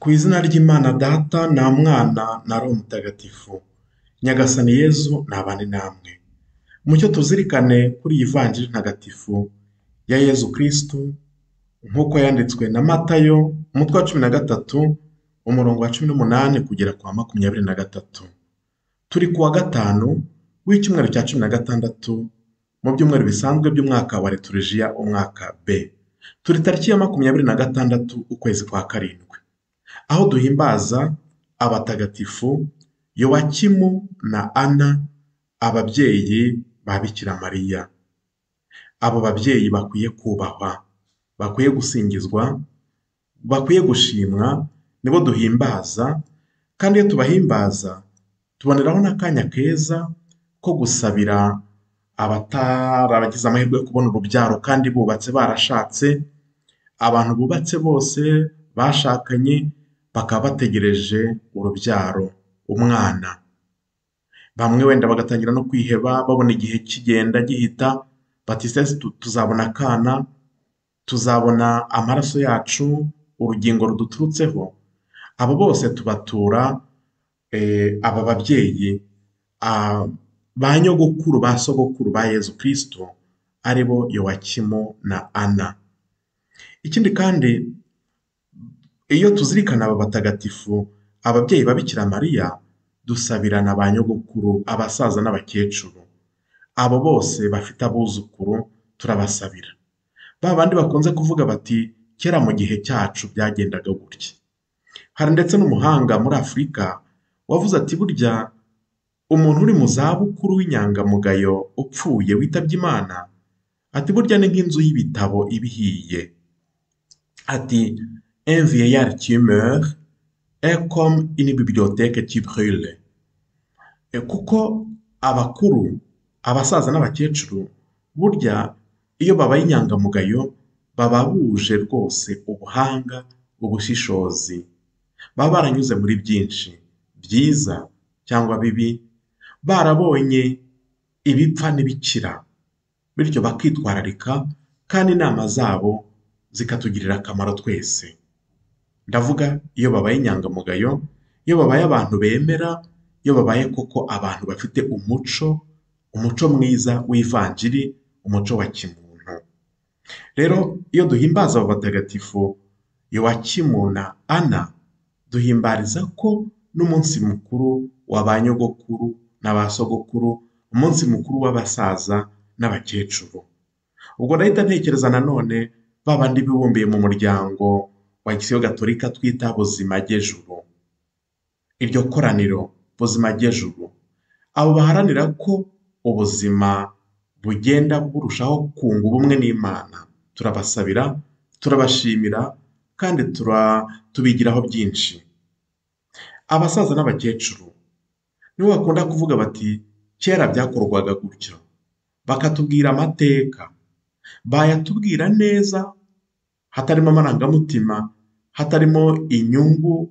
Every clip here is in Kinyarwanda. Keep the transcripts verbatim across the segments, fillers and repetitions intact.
Ku izina ry'Imana Data na Mwana na Roho Mutagatifu, Nyagasani Yezu nabane namwe. Mucyo tuzirikane kuri iyi vanjiri ntagatifu ya Yezu Kristu nk'uko yanditswe na Matayo, umutwe wa cumi na gatatu, umurongo wa cumi n'umunani kugera kwa makumyabiri na gatatu. Turi ku wa gatanu w'icyumweru cya cumi na gatandatu mu byumweru bisanzwe by'umwaka wa Liturujia umwaka B. Turi tariki ya makumyabiri na gatandatu ukwezi kwa karindwi, aho duhimbaza abatagatifu Yowakimu na Ana, ababyeyi ba Bikira Mariya. Abo babyeyi bakwiye kubahwa, bakwiye gusingizwa, bakwiye gushimwa, nibo duhimbaza, kandi iyo tubahimbaza tuboneraho n'akanya keza ko gusabira abataragize amahirwe yo kubona urubyaro kandi bubatse barashatse, abantu bubatse bose bashakanye bakaba bategereje urubyaro, umwana. Bamwe wenda bagatangira no kwiheba babona igihe kigenda gihita, bati se tuzabona akana, tuzabona amaraso yacu, urugingo ruduturutseho. Abo bose tubatura aba babyeyi ba nyogokuru ba sogokuru ba Yezu Kristu, ari bo Yowakimu na Ana. Ikindi kandi iyo tuzirikana aba batagatifu, ababyeyi ba Bikira Mariya, dusabirana ba nyogokuru, abasaza n'abakecuru. Abo bose bafite abuzukuru turabasabira. Ba bandi bakunze kuvuga bati kera mu gihe cyacu byagendaga gutya. Hari ndetse n'umuhanga muri Afurika wavuze ati burya umuntu uri mu zabukuru w'inyangamugayo upfuye witabye Imana, ati burya ni nk'inzu y'ibitabo ibihiye. Ati un vieillard qui meurt est comme une bibliothèque qui brûle. Kuko abakuru, abasaza n'abakecuru, burya iyo babaye inyangamugayo baba buje rwose ubuhanga, ubushishozi. Baba baranyuze muri byinshi, byiza cyangwa bibi, barabonye ibipfa n'ibikira, bityo bakitwararika kandi inama zabo zikatugirira akamaro twese. Ndavuga iyo babaye inyangamugayo, iyo babaye abantu bemera, iyo babaye koko abantu bafite umuco, umuco mwiza w'ivanjiri, umuco wa kimuntu. Rero iyo duhimbaza abo batagatifu Yowakimu na Ana, duhimbariza ko n'umunsi mukuru wa ba nyogokuru na ba sogokuru, umunsi mukuru w'abasaza n'abakecuru. Ubwo ndahita ntekereza nanone ba bandi bibumbiye mu muryango wa Gisiyo Gatolika twita Buzimagejuru. Iryo koraniro Buzimagejuru, abo baharanira ko ubuzima bugenda burushaho kunga ubumwe n'Imana, turabasabira, turabashimira kandi tubigiraho byinshi. Abasaza n'abakecuru nibo bakunda kuvuga bati kera byakorwaga gutyo, bakatubwira amateka, bayatubwira neza hatarimo amarangamutima, hatarimo inyungu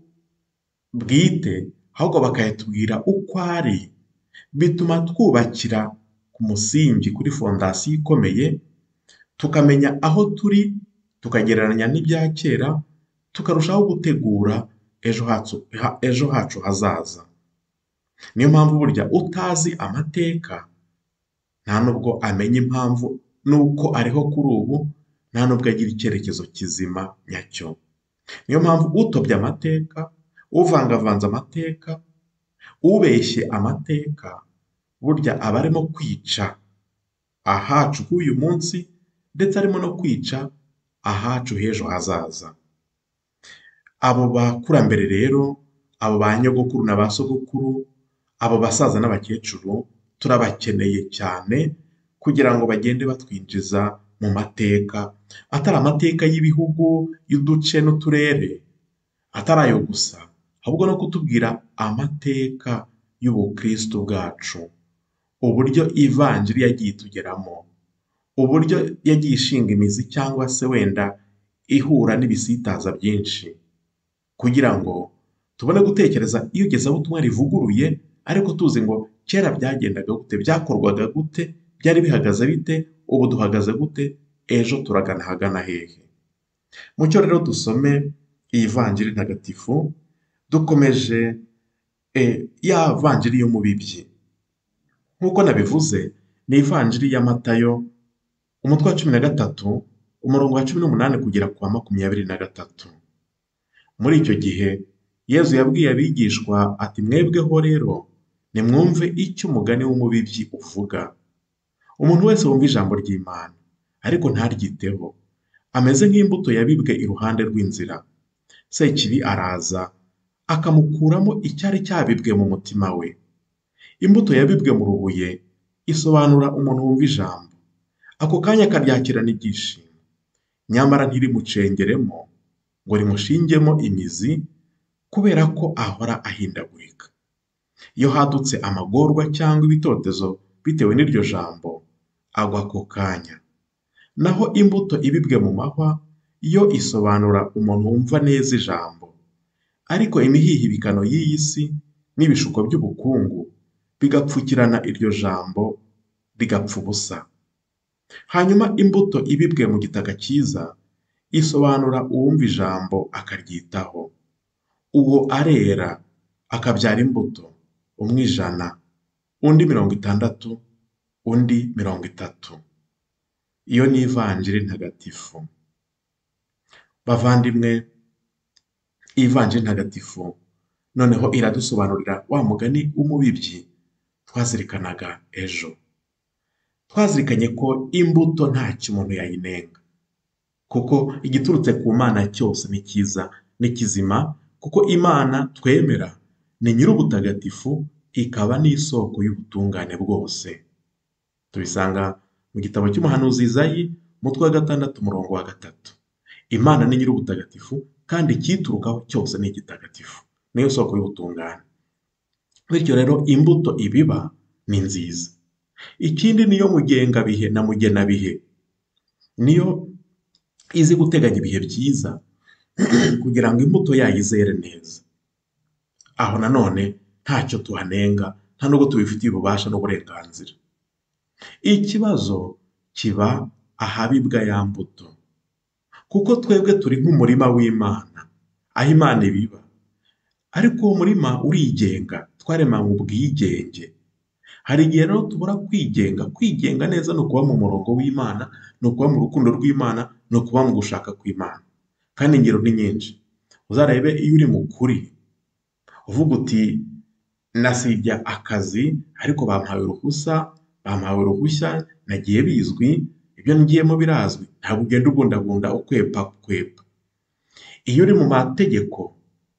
bwite, ahubwo bakayatubwira uko ari. Bituma twubakira ku musingi, kuri fondasiyo ikomeye, tukamenya aho turi, tukagereranya n'ibya kera, tukarushaho gutegura ejo hacu, ejo hacu hazaza. Niyo mpamvu burya utazi amateka nta nubwo amenya impamvu nuko ariho kuri ubu, nta nubwo agira icyerekezo kizima nyacyo. Niyo mpamvu utobye amateka, uvangavanze amateka, ubeshye amateka, burya aba arimo kwica ahacu h'uyu munsi, ndetse arimo no kwica ahacu h'ejo hazaza. Abo bakurambere rero, abo ba nyogokuru na ba sogokuru, abo basaza n'abakecuru, turabakeneye cyane kugira ngo bagende batwinjiza mu mateka, atari amateka y'ibihugu, y'uduce n'uturere, atari ayo gusa, ahubwo no kutubwira amateka y'ubukristu bwacu, uburyo ivanjiri yagiye itugeramo, uburyo yagiye ishinga imizi cyangwa se wenda ihura n'ibisitaza byinshi, kugira ngo tubone gutekereza iyogezabutumwa rivuguruye, ariko tuzi ngo kera byagendaga gute, byakorwaga gute, byari bihagaze bite, ubu duhagaze gute, ejo turagana hagana hehe. Mucyo rero dusome iyi vanjiri ntagatifu dukomeje e, ya vanjiri y'umubibyi. Nk'uko nabivuze ni ivanjiri ya Matayo umutwe wa cumi na gatatu umurongo wa cumi n'umunani kugera ku wa makumyabiri na gatatu. Muri icyo gihe Yezu yabwiye abigishwa ati mwebweho rero nimwumve icyo umugani w'umubibyi uvuga. Umuntu wese wumva ijambo ry'Imana ariko ntaryiteho ameze nk'imbuto yabibwe iruhande rw'inzira. Sekibi araza akamukuramo icyari cyabibwe mu mutima we. Imbuto yabibwe mu rubuye isobanura umuntu wumva ijambo, ako kanya akaryakirana ibyishimo, nyamara ntirimucengeremo ngo rimushingemo imizi, kubera ko ahora ahindagurika. Iyo hadutse amagorwa cyangwa ibitotezo bitewe n'iryo jambo, agwa ako kanya. Naho imbuto ibibwe mu mahwa yo isobanura umuntu wumva neza ijambo, ariko imihihibikano y'iyi si n'ibishuko by'ubukungu bigapfukirana iryo jambo rigapfa ubusa. Hanyuma imbuto ibibwe mu gitaka cyiza isobanura uwumva ijambo akaryitaho. Uwo arera akabyara imbuto, umwe ijana, undi mirongo itandatu, undi mirongo itatu. Iyo ni ivanjiri ntagatifu. Bavandimwe, ivanjiri ntagatifu noneho iradusobanurira wa mugani w'umubibyi twazirikanaga ejo. Twazirikanye ko imbuto ntacyo umuntu yayinenga, kuko igiturutse ku Mana cyose ni cyiza ni kizima, kuko Imana twemera ni nyir'ubutagatifu ikaba n'isoko y'ubutungane bwose. Tubisanga mu gitabo cy'umuhanuzi Izayi umutwe wa gatandatu umurongo wa gatatu. Imana ni nyir'ubutagatifu kandi icyiturukaho cyose ni igitagatifu, niyo soko y'ubutungane. Bityo rero imbuto ibiba ni nziza. Ikindi niyo mugengabihe na mugenabihe, niyo izi guteganya ibihe byiza kugira ngo imbuto yayo izere neza. Aho nanone ntacyo tuhanenga, nta nubwo tubifitiye ububasha n'uburenganzira. Ikibazo kiba ahabibwa ya mbuto, kuko twebwe turi nk'umurima w'Imana, aho Imana ibiba, ariko uwo murima urigenga, twaremanywe ubwigenge. Hari igihe rero tubura kwigenga. Kwigenga neza ni ukuba mu murongo w'Imana, ni ukuba mu rukundo rw'Imana, ni ukuba mu gushaka kw'Imana. Kandi ingero ni nyinshi. Uzarebe iyo uri mu kuri uvuga uti nasibye akazi ariko bampaye uruhusa, bampaye uruhushya, nagiye bizwi, ibyo ngiyemo birazwi, ntabwo ugenda ubundabunda ukwepa kwepa. Iyo uri mu mategeko,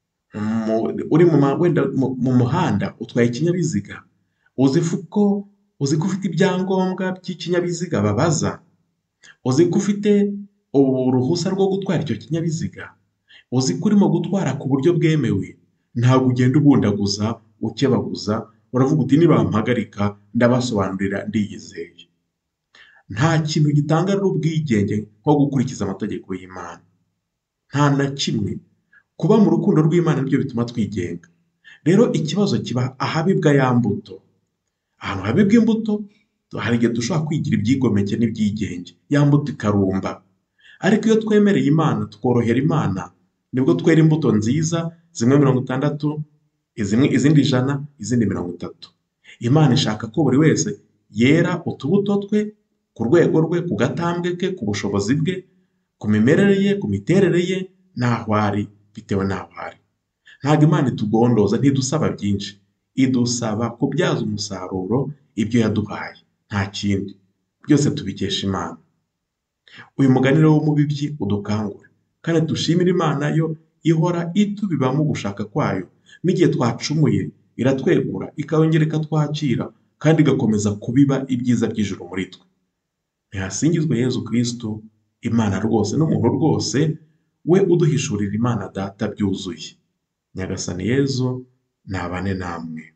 uri mu muhanda utwaye ikinyabiziga, uzi ko uzi ko ufite ibyangombwa by'ikinyabiziga babaza, uzi ko ufite uruhusa rwo gutwara icyo kinyabiziga, uzi ko urimo gutwara ku buryo bwemewe, ntabwo ugenda ubundaguza ukebaguza, uravuga uti nibampagarika ndabasobanurira ndiyizeye. Nta kintu gitanga rero ubwigenge nko gukurikiza amategeko y'Imana, nta na kimwe. Kuba mu rukundo rw'Imana nibyo bituma twigenga. Rero ikibazo kiba ahabibwa ya mbuto. Ahantu habibwa imbuto hari igihe dushobora kwigira ibyigomeke n'ibyigenge, ya mbuto ikarumba. Ariko iyo twemereye Imana tukorohera Imana, nibwo twera imbuto nziza, zimwe mirongo itandatu, izimwe izindi ijana, izindi mirongo itatu. Imana ishaka ko buri wese yera utubuto twe ku rwego rwe, ku gatambwe ke, ku bushobozi bwe, ku mimerere ye, ku miterere ye, n'aho ari bitewe n'aho ari. Ntabwo Imana itugondoza, ntidusaba byinshi, idusaba kubyaza umusaruro ibyo yaduhaye, nta kindi. Byose tubikesha Imana. Uyu mugani rero w'umubibyi udukangura, kandi dushimira Imana yo ihora itubibamo gushaka kwayo. N'igihe twacumuye iratwegura, ikongera ikatwakira, kandi igakomeza kubiba ibyiza by'ijuru muri twe. Ntihasingizwe Yezu Kristo, Imana rwose n'umuntu rwose, we uduhishurira Imana Data byuzuye. Nyagasani Yezu nabane namwe.